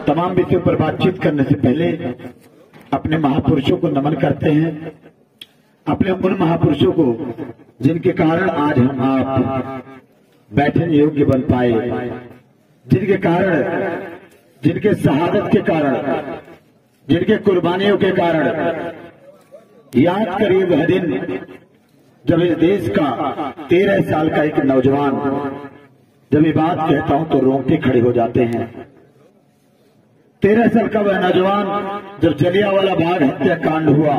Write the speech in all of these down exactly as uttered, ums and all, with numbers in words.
तमाम विषयों पर बातचीत करने से पहले अपने महापुरुषों को नमन करते हैं, अपने उन महापुरुषों को जिनके कारण आज हम आप बैठने योग्य बन पाए, जिनके कारण, जिनके शहादत के कारण, जिनके कुर्बानियों के कारण याद करिए वह दिन जब इस देश का तेरह साल का एक नौजवान, जब ये बात कहता हूं तो रोंगटे खड़े हो जाते हैं। तेरह साल का वह नौजवान जब जलियांवाला बाग हत्याकांड हुआ,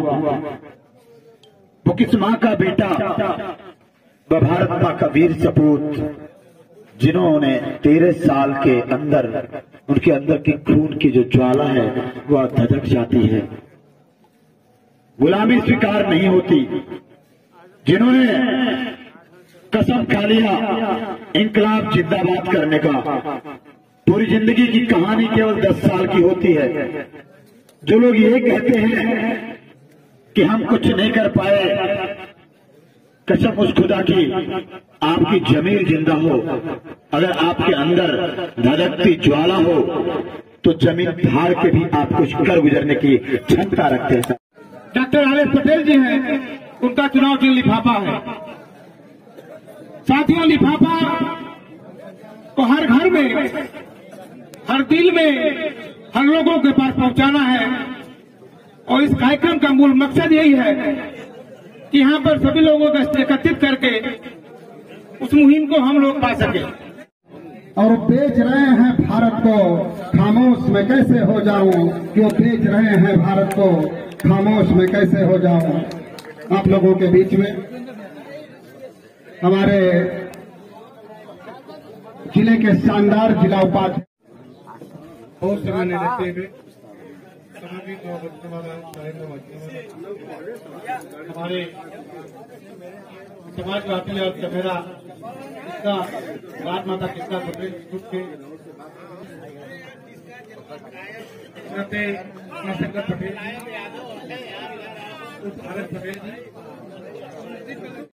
वो किस मां का बेटा, वह भारत मां का वीर सपूत, जिन्होंने तेरह साल के अंदर उनके अंदर की खून की जो ज्वाला है वह धधक जाती है, गुलामी स्वीकार नहीं होती, जिन्होंने कसम खा लिया इंकलाब जिंदाबाद करने का। पूरी जिंदगी की कहानी केवल दस साल की होती है। जो लोग ये कहते हैं कि हम कुछ नहीं कर पाए, कसम उस खुदा की आपकी जमीर जिंदा हो, अगर आपके अंदर धधकती ज्वाला हो तो जमीन धार के भी आप कुछ कर गुजरने की क्षमता रखते हैं। Doctor R S Patel ji हैं, उनका चुनाव चिन्ह लिफाफा है। साथियों, लिफाफा को हर घर में, हर दिल में, हर लोगों के पास पहुंचाना है। और इस कार्यक्रम का मूल मकसद यही है कि यहाँ पर सभी लोगों को एकत्रित करके उस मुहिम को हम लोग पा सके। और बेच रहे हैं भारत को, खामोश में कैसे हो जाऊं, क्यों बेच रहे हैं भारत को, खामोश में कैसे हो जाऊं। आप लोगों के बीच में हमारे जिले के शानदार जिला उपाध्यक्ष बहुत समय नहीं रखते हुए हमारे समाजवादी और चमेरा इसका राज माता कितना पटेल ग्रुप के शंकर पटेल जी, आर एस पटेल जी,